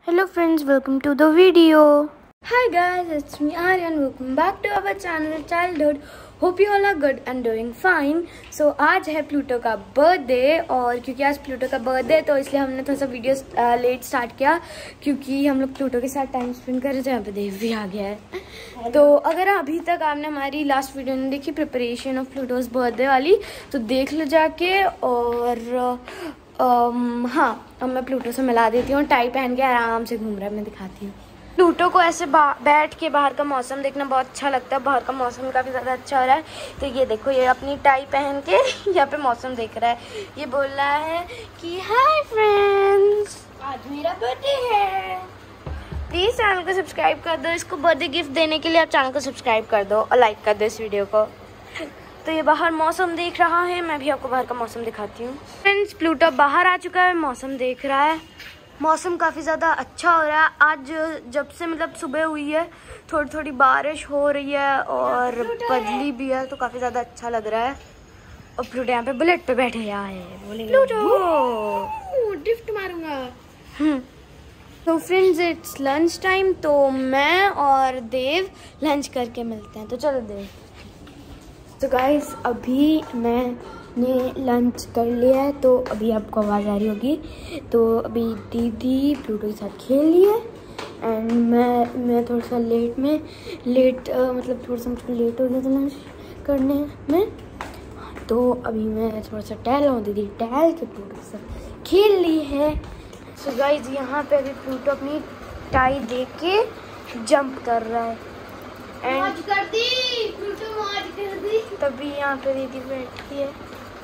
Hello friends, welcome to the video. Hi guys, it's me Aryan. Welcome back to our channel Childhood. Hope you all are good and doing fine. So आज है Pluto का birthday और क्योंकि आज Pluto का birthday है तो इसलिए हमने थोड़ा सा वीडियो लेट स्टार्ट किया क्योंकि हम लोग प्लूटो के साथ टाइम स्पेंड कर रहे थे। यहाँ पे देव भी आ गया है। तो अगर अभी तक आपने हमारी लास्ट वीडियो नहीं देखी प्रिपरेशन ऑफ प्लूटोज बर्थडे वाली तो देख लो जाके। और हाँ, अब मैं प्लूटो से मिला देती हूँ। टाई पहन के आराम से घूम रहा है, मैं दिखाती हूँ। प्लूटो को ऐसे बैठ के बाहर का मौसम देखना बहुत अच्छा लगता है। बाहर का मौसम काफ़ी ज़्यादा अच्छा हो रहा है। तो ये देखो, ये अपनी टाई पहन के यहाँ पे मौसम देख रहा है। ये बोल रहा है कि हाय फ्रेंड्स, आज मेरा बर्थडे है, प्लीज़ चैनल को सब्सक्राइब कर दो। इसको बर्थडे गिफ्ट देने के लिए आप चैनल को सब्सक्राइब कर दो और लाइक कर दो इस वीडियो को। तो ये बाहर मौसम देख रहा है, मैं भी आपको बाहर का मौसम दिखाती हूँ। फ्रेंड्स, प्लूटो बाहर आ चुका है, मौसम देख रहा है। मौसम काफ़ी ज़्यादा अच्छा हो रहा है। आज जब से मतलब सुबह हुई है थोड़ी थोड़ी बारिश हो रही है और बदली भी है, तो काफ़ी ज़्यादा अच्छा लग रहा है। और प्लूटो यहाँ पे बुलेट पे बैठे है। प्लूटो ड्रिफ्ट मारूंगा। तो फ्रेंड्स, इट्स लंच टाइम, तो मैं और देव लंच करके मिलते हैं। तो चलो देव। तो गाइस, अभी मैंने लंच कर लिया है, तो अभी आपको आवाज़ आ रही होगी। तो अभी दीदी प्लूटो के साथ खेल रही है एंड मैं थोड़ा सा मतलब थोड़ा सा मुझको लेट हो गया था लंच करने में। तो अभी मैं थोड़ा सा टहल रहा हूँ। दीदी टहल के प्लूटो के साथ खेल ली है। सो गाइस, यहाँ पे अभी प्लूटो अपनी टाई दे के जंप कर रहा है। मौज कर दी प्लूटो, मौज कर दी। तभी यहाँ पे दीदी बैठी है।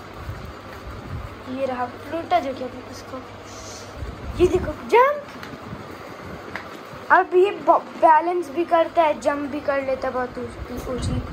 ये रहा प्लूटो जो कि उसको, ये देखो जंप। अब ये बैलेंस भी करता है, जंप भी कर लेता है बहुत ऊंची।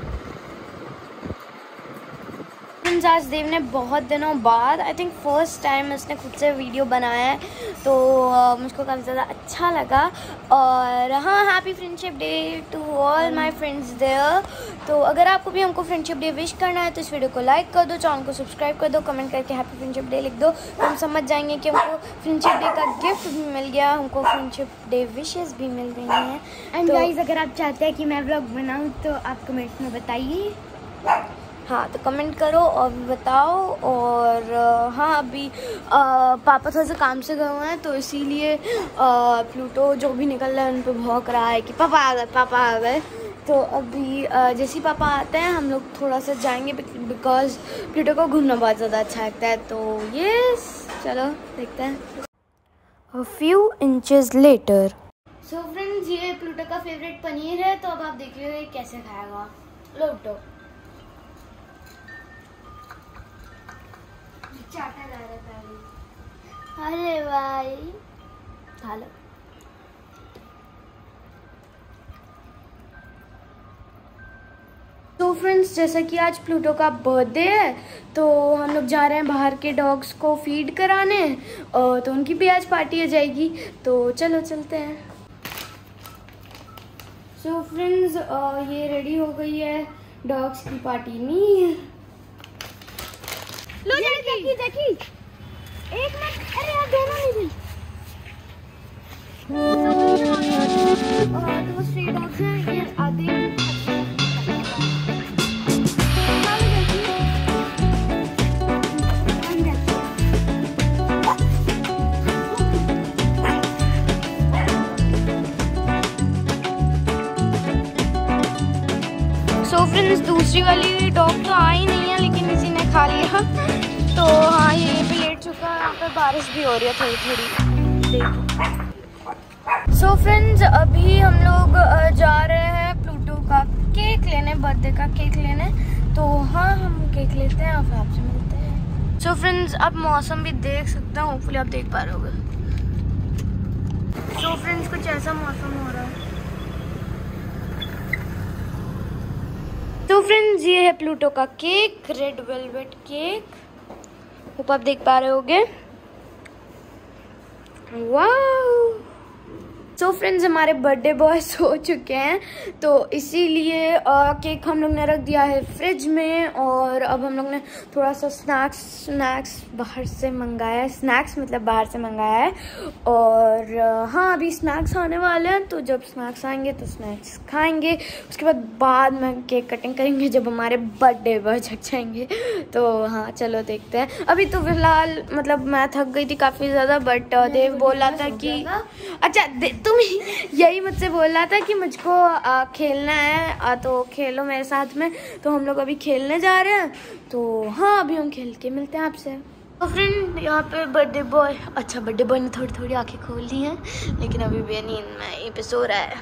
आज देव ने बहुत दिनों बाद आई थिंक फर्स्ट टाइम उसने खुद से वीडियो बनाया है, तो मुझको काफ़ी ज़्यादा अच्छा लगा। और हाँ, happy friendship day to all my friends there. तो अगर आपको भी हमको फ्रेंडशिप डे विश करना है तो इस वीडियो को लाइक कर दो, चैनल को सब्सक्राइब कर दो, कमेंट करके हैप्पी फ्रेंडशिप डे लिख दो, तो हम समझ जाएंगे कि हमको फ्रेंडशिप डे का गिफ्ट भी मिल गया, हमको फ्रेंडशिप डे विशेज़ भी मिल गई हैं। एंड गाइस, अगर आप चाहते हैं कि मैं व्लॉग बनाऊँ तो आप कमेंट में बताइए। हाँ, तो कमेंट करो और बताओ। और हाँ, अभी पापा थोड़ा सा काम से गए हुए हैं, तो इसीलिए प्लूटो जो भी निकल रहा है उन पर भौंक रहा है कि पापा आ गए, पापा आ गए। तो अभी जैसे ही पापा आते हैं हम लोग थोड़ा सा जाएंगे बिकॉज प्लूटो को घूमना बहुत ज़्यादा अच्छा लगता है। तो यस, चलो देखते हैं। A few inches later. So friends, ये प्लूटो का फेवरेट पनीर है, तो अब आप देखिए कैसे खाएगा प्लूटो। चाटा जा रहा था। अरे भाई, खा लो। तो फ्रेंड्स, जैसा कि आज प्लूटो का बर्थडे है तो हम लोग जा रहे हैं बाहर के डॉग्स को फीड कराने, तो उनकी भी आज पार्टी हो जाएगी। तो चलो चलते हैं। सो फ्रेंड्स, ये रेडी हो गई है डॉग्स की पार्टी में। लो देखी एक मिनट, अरे यार दोनों नहीं गई। तो स्ट्री डॉग्स हैं, ये आधे सो फ्रेंड्स, दूसरी वाली डॉग तो आई नहीं है, लेकिन किसी ने खा लिया। तो हाँ, ये भी लेट चुका है। यहाँ पे बारिश भी हो रही है थोड़ी थोड़ी, देखो। सो फ्रेंड्स, अभी हम लोग जा रहे हैं प्लूटो का केक लेने, बर्थडे का केक लेने। तो हाँ, हम केक लेते हैं और फिर आपसे मिलते हैं। सो फ्रेंड्स, अब मौसम भी देख सकते हैं, होपफुली आप देख पा रहे होगे। सो फ्रेंड्स, कुछ ऐसा मौसम हो रहा है। तो फ्रेंड्स, ये है प्लूटो का cake, red velvet cake, hope आप देख पा रहे होगे। वाओ, सो फ्रेंड्स, हमारे बर्थडे बॉय सो चुके हैं, तो इसीलिए केक हम लोग ने रख दिया है फ्रिज में। और अब हम लोग ने थोड़ा सा स्नैक्स बाहर से मंगाया है। स्नैक्स मतलब बाहर से मंगाया है। और हाँ, अभी स्नैक्स आने वाले हैं, तो जब स्नैक्स आएंगे तो स्नैक्स खाएंगे। उसके बाद में केक कटिंग करेंगे जब हमारे बर्थडे बॉय जग जाएंगे। तो हाँ, चलो देखते हैं। अभी तो फिलहाल मतलब मैं थक गई थी काफ़ी ज़्यादा, बट देव बोला था कि अच्छा तुम यही मुझसे बोल रहा था कि मुझको खेलना है, तो खेलो मेरे साथ में। तो हम लोग अभी खेलने जा रहे हैं। तो हाँ, अभी हम खेल के मिलते हैं आपसे। तो फ्रेंड, यहाँ पे बर्थडे बॉय, अच्छा बर्थडे बॉय ने थोड़ी थोड़ी आंखें खोल ली हैं, लेकिन अभी भी नींद में यहीं पे सो रहा है।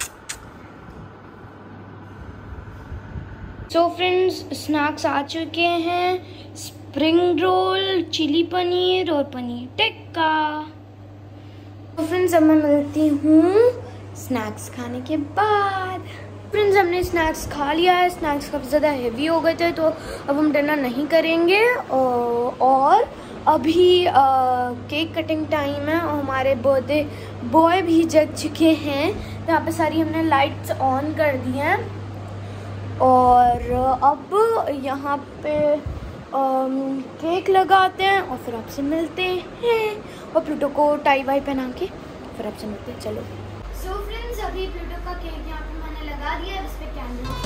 सो फ्रेंड्स, स्नैक्स आ चुके हैं। स्प्रिंग रोल, चिली पनीर और पनीर टिक्का। तो फ्रेंड्स, अब मैं मिलती हूँ स्नैक्स खाने के बाद। फ्रेंड्स, हमने स्नैक्स खा लिया है। स्नैक्स काफ़ी ज़्यादा हेवी हो गए थे, तो अब हम डिनर नहीं करेंगे। और अभी केक कटिंग टाइम है और हमारे बर्थडे बॉय भी जग चुके हैं। यहाँ पे सारी हमने लाइट्स ऑन कर दी हैं। और अब यहाँ पे केक लगाते हैं और फिर आपसे मिलते हैं। और प्लूटो को टाई वाई पहना के फिर आपसे मिलते हैं। चलो। सो फ्रेंड्स, अभी प्लूटो का केक यहाँ पे मैंने लगा दिया है। इस पे कैंडल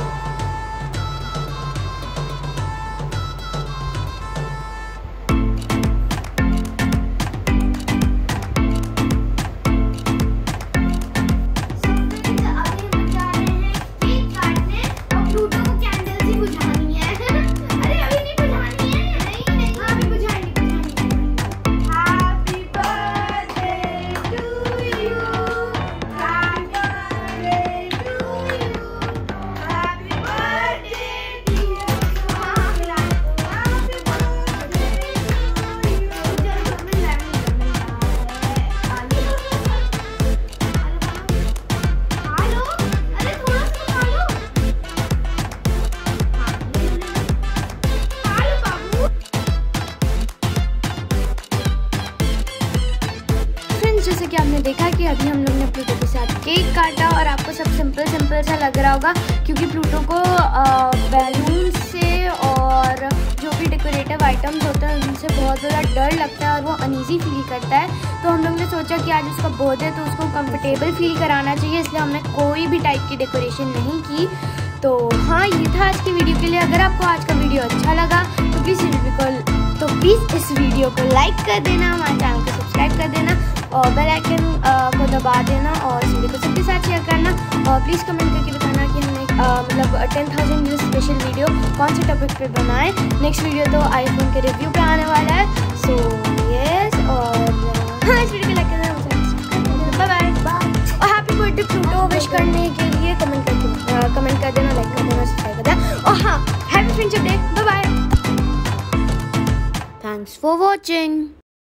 जैसे कि आपने देखा कि अभी हम लोग ने प्लूटो के साथ केक काटा। और आपको सब सिंपल सा लग रहा होगा, क्योंकि प्लूटो को बैलून से और जो भी डेकोरेटिव आइटम्स होते हैं उनसे बहुत ज़्यादा डर लगता है और वो अनईजी फील करता है। तो हम लोग ने सोचा कि आज उसका बर्थडे, तो उसको कंफर्टेबल फील कराना चाहिए, इसलिए हमने कोई भी टाइप की डेकोरेशन नहीं की। तो हाँ, ये था आज की वीडियो के लिए। अगर आपको आज का वीडियो अच्छा लगा तो प्लीज़ इस वीडियो को लाइक कर देना, हमारे चैनल को सब्सक्राइब कर देना और बेल आइकन को दबा देना और इस वीडियो को सबके साथ शेयर करना। और प्लीज़ कमेंट करके बताना कि हमने मतलब 10,000 व्यूज स्पेशल वीडियो कौन से टॉपिक पे बनाए। नेक्स्ट वीडियो तो आईफोन के रिव्यू पे आने वाला है। सो यस, और हाँ, इस वीडियो को लाइक करना, बाय बाय। और हैप्पी बर्थडे प्लूटो विश करने के लिए कमेंट कर देना, लाइक कर देना, सब्सक्राइब कर देना। और हाँ, happy friendship day. Bye bye. Thanks for watching.